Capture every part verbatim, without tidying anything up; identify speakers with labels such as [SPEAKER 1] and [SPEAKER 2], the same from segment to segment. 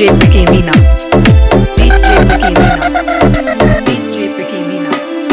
[SPEAKER 1] D J Picky Meena, D J Picky Meena, D J Picky Meena.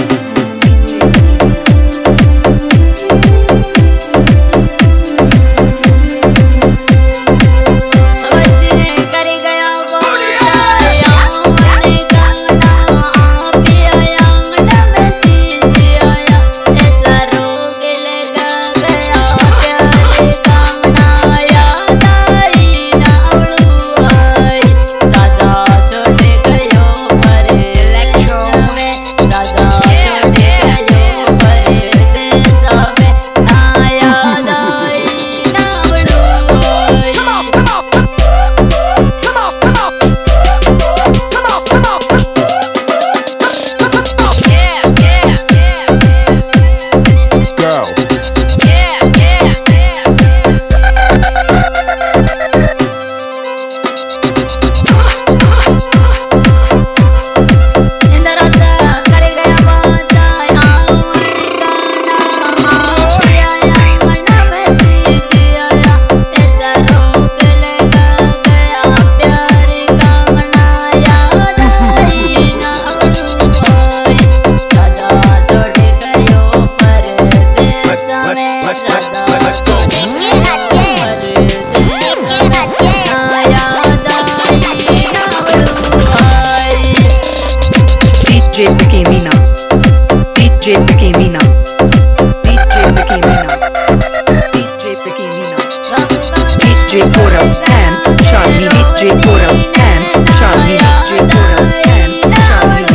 [SPEAKER 1] D J Picky Meena, D J Picky Meena, D J Picky Meena, D J Picky Meena, D J Gaurav and Shalini, D J Gaurav and Shalini, D J Gaurav and Shalini, D J Gaurav and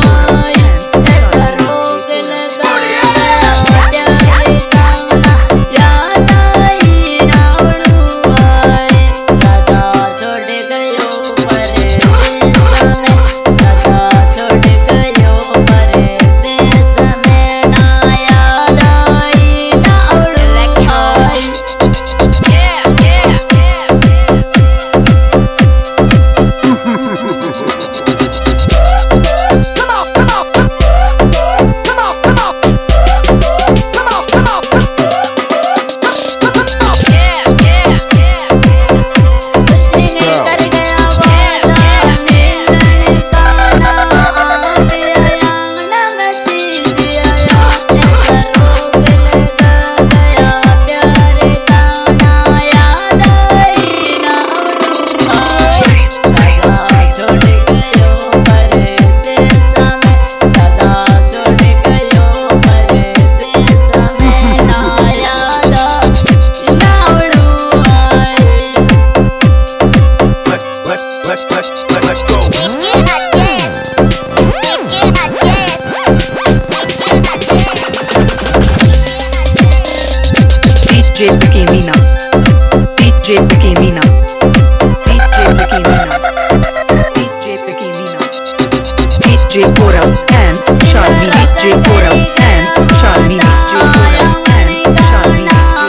[SPEAKER 1] D J Picky Meena, D J Picky Meena, D J Picky Meena, D J Picky Meena, D J Gaurav and Shalini, D J Gaurav and Shalini, D J Gaurav and Shalini.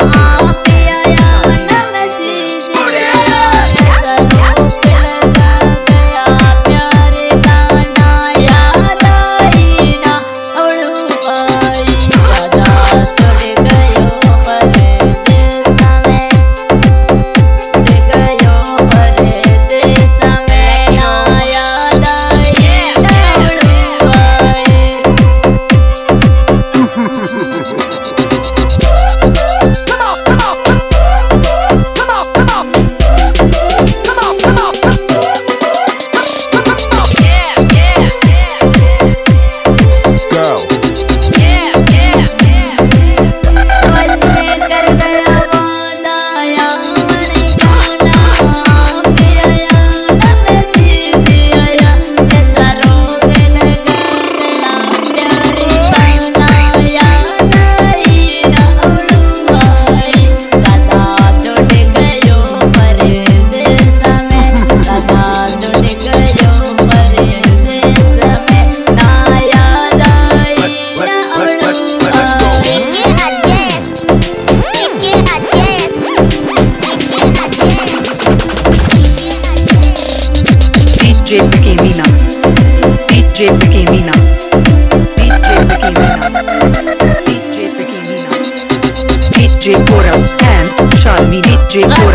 [SPEAKER 1] D J Picky Meena, D J Picky Meena, D J Picky Meena, D J Picky Meena, D J Gaurav and Shalini, D J Gaurav.